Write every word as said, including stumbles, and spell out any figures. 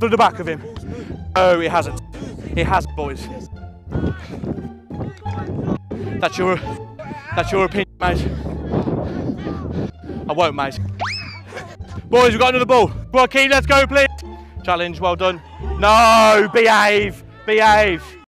to the back of him. Oh, he hasn't. He hasn't, boys. That's your, that's your opinion, mate. I won't, mate. Boys, we've got another ball. Go on, Keith, let's go, please. Challenge, well done. No, behave, behave.